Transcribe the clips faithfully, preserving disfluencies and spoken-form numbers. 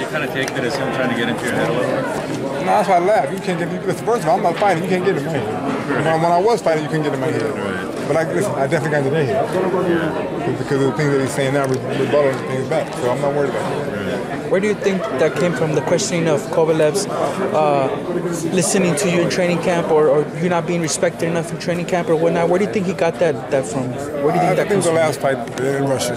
you kind of take that as him trying to get into your head a little bit? No, that's why I laugh. You can't get. Listen, first of all, I'm not fighting. You can't get in my head. When, when I was fighting, you couldn't get in my head. Right. But I listen, I definitely got in their head yeah. because of the things that he's saying now, rebuttaling things back. So I'm not worried about it. Right. Where do you think that came from? The questioning of Kovalev's uh, listening to you in training camp, or, or you not being respected enough in training camp, or whatnot? Where do you think he got that that from? Where do you think I that think comes the from? last fight in Russia,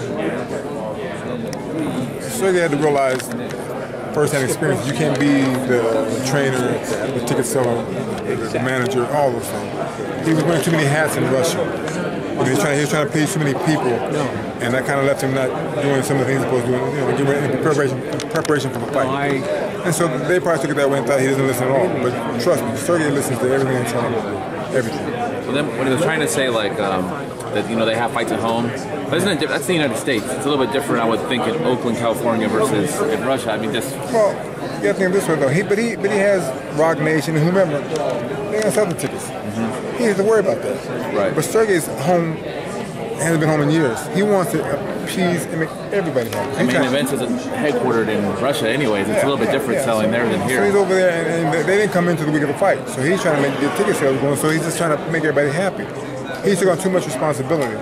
Sergey had to realize first-hand experience. You can't be the, the trainer, the ticket seller, the manager, all those things. He was wearing too many hats in Russia. He was trying, he was trying to please too many people, and that kind of left him not doing some of the things he was supposed to do, you know, getting in preparation, in preparation for the fight. And so they probably took it that way and thought he doesn't listen at all. But trust me, Sergey listens to everything I tell him to do, everything. Well, then when he was trying to say like um, that, you know, they have fights at home, but isn't it, that's the United States. It's a little bit different, I would think, in Oakland, California versus in Russia. I mean, just well, you got to think of this way though. He, but he, but he has Rock Nation and whomever. They got selling tickets. Mm-hmm. He has to worry about that. Right. But Sergey's home. Hasn't been home in years. He wants to appease and make everybody happy. I mean, events is headquartered in Russia anyways. It's yeah, a little bit yeah, different yeah. selling there than here. So he's over there, and, and they didn't come into the week of the fight. So he's trying to make the ticket sales going, so he's just trying to make everybody happy. He took on too much responsibility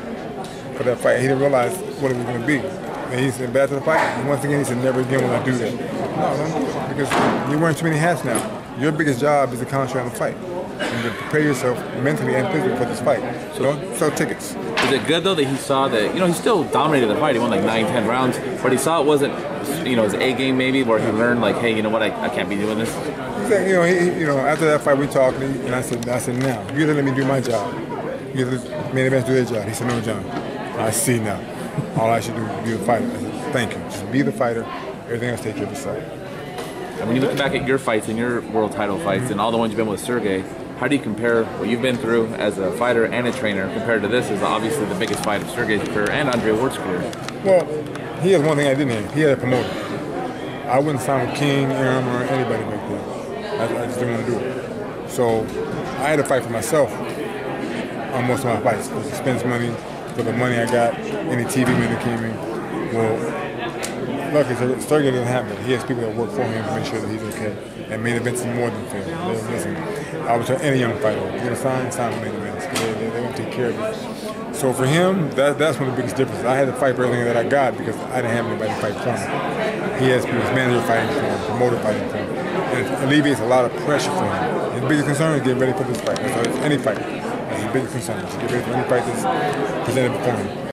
for that fight. He didn't realize what it was going to be. And he said, back to the fight, and once again, he said, never again will I do that. No, don't do it, because you're wearing too many hats now. Your biggest job is to concentrate on the fight. And to prepare yourself mentally and physically for this fight. So don't sell tickets. Is it good though that he saw that, you know, he still dominated the fight. He won like nine, ten rounds, but he saw it wasn't, you know, his A game maybe, where he learned like, hey, you know what, I, I can't be doing this. Exactly. You know, he, you know, after that fight we talked, and I said, I said, now you gotta let me do my job. You gotta let main events do their job. He said, no, John, I see now. All I should do is be the fighter. I said, thank you. Just be the fighter. Everything else take care of the side. And when you look back at your fights and your world title fights and all the ones you've been with Sergey, how do you compare what you've been through as a fighter and a trainer compared to this? Is obviously the biggest fight of Sergey's career and Andre Ward's career. Well, he has one thing I didn't have. He had a promoter. I wouldn't sign with King, Aram, or anybody back then. I, I just didn't want to do it. So I had to fight for myself on most of my fights. Because I spent money for the money I got, any T V money that came in. Well, luckily, Sergey doesn't have it. He has people that work for him to make sure that he's okay. And main events is more than fair. Listen, I would tell any young fighter, if you're going to sign, sign with main events. They, they, they're going to take care of you. So for him, that, that's one of the biggest differences. I had to fight for everything that I got because I didn't have anybody to fight for me. He has his manager fighting for him, promoter fighting for him. And it alleviates a lot of pressure for him. His biggest concern is getting ready for this fight. That's any fight. That's his biggest concern. To get ready for any fight that's presented before him.